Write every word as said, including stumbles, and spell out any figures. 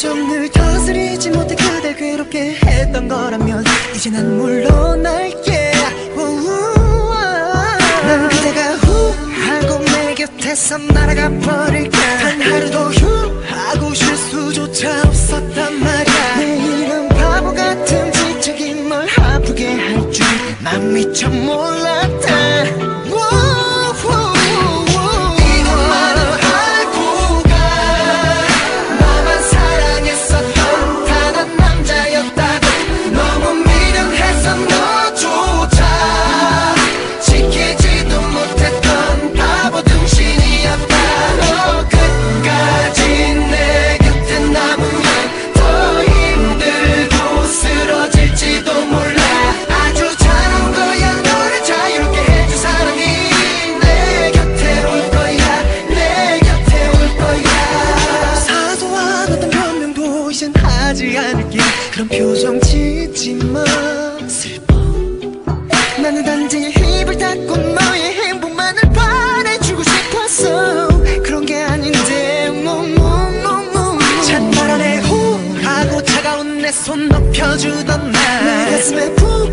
좀 늘 다스리지 못해 그댈 괴롭게 했던 거라면 이제 난 물러날게. 난 그대가 후 하고 내 곁에서 날아가 버릴까. 단 하루도 휴 하고 쉴 수조차 없었단 말이야. 내일은 바보 같은 지적인 널 아프게 할 줄 난 미처 몰랐다. 하지 않을게. 그런 표정 짓지 마. 슬퍼. 나는 단지 입을 닫고 너의 행복만을 바래주고 싶었어. 그런 게 아닌데 no, no, no, no. 찬바람에 후 하고 차가운 내 손 높여주던 날 내 가슴에 푹